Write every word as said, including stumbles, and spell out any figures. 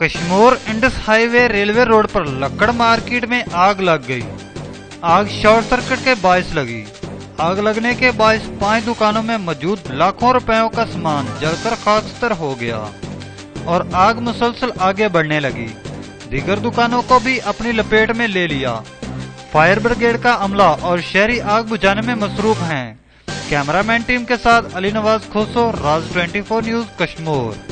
Kashmir Indus highway railway road पर लक्कड़ market में आग लग गई। आग शॉर्ट सर्किट के बायस लगी। आग लगने के बायस पांच दुकानों में मौजूद लाखों रुपयों का सामान जलकर खाकस्तर हो गया और आग मुसलसल आगे बढ़ने लगी। दीगर दुकानों को भी अपनी लपेट में ले लिया। फायर ब्रिगेड का अमला और शहरी आग बुझाने में मसरूफ हैं। कैमरामैन टीम के साथ अली नवाज खोसो, राज चौबीस न्यूज कश्मीर।